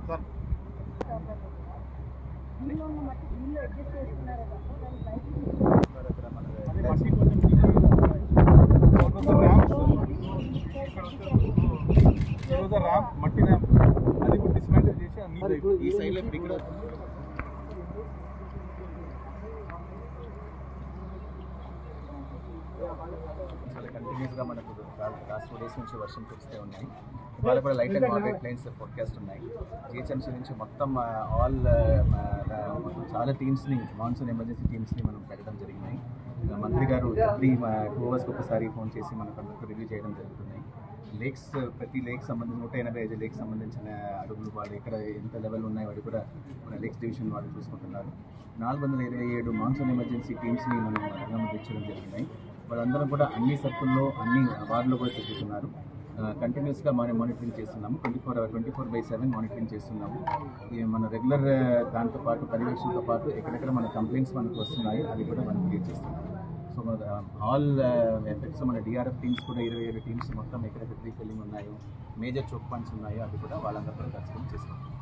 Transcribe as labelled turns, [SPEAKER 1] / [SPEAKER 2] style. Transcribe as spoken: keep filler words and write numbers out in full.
[SPEAKER 1] Ramp మట్టి ramp అది ఇప్పుడు డిస్మాంటిల్ చేసి అన్ని ఈ సైడ్ లో ఇక్కడ చాలా కంటిన్యూస్గా మనకు లాస్ట్ టూ డేస్ నుంచి వర్షం కురిస్తే ఉన్నాయి. ఇవాళ కూడా light and moderate plains forecast ఉన్నాయి. జిహెచ్ఎంసీ నుంచి మొత్తం ఆల్ చాలా టీమ్స్ని మాన్సూన్ ఎమర్జెన్సీ టీమ్స్ని మనం పెట్టడం జరిగినాయి. మంత్రి గారు ఎవ్రీ టూ అవర్స్కి ఒకసారి ఫోన్ చేసి మనకు అందరికీ రివ్యూ చేయడం జరుగుతున్నాయి. లేక్స్ ప్రతి లేక్ సంబంధించి నూట ఎనభై ఐదు లేక్ సంబంధించిన అడుగులు వాళ్ళు ఎక్కడ ఎంత లెవెల్ ఉన్నాయో వాటి కూడా మన లేక్స్ డివిజన్ వాళ్ళు చూసుకుంటున్నారు. నాలుగు వందల ఇరవై ఏడు మాన్సూన్ ఎమర్జెన్సీ టీమ్స్ని మనం రంగంలోకి తెచ్చడం జరిగినాయి. వాళ్ళందరం కూడా అన్ని సర్కిల్లో అన్ని వార్డులో కూడా తిరుగుతున్నారు. కంటిన్యూస్గా మనం మానిటరింగ్ చేస్తున్నాము. Twenty four hour twenty four by seven monitoring చేస్తున్నాము. మన రెగ్యులర్ దాంతో పాటు పర్యవేక్షణతో పాటు ఎక్కడెక్కడ మన కంప్లైంట్స్ మనకు వస్తున్నాయో అది కూడా మనం క్లియర్ చేస్తున్నాము. సో మన ఆల్ ఎఫెక్ట్స్ మన డిఆర్ఎఫ్ టీమ్స్ కూడా ఇరవై ఏడు టీమ్స్ మొత్తం ఎక్కడెక్కడ రీఫిల్లింగ్ ఉన్నాయో మేజర్ చోక్ పాయింట్స్ ఉన్నాయో అది కూడా వాళ్ళందరూ కూడా ఖచ్చితంగా చేస్తున్నాం.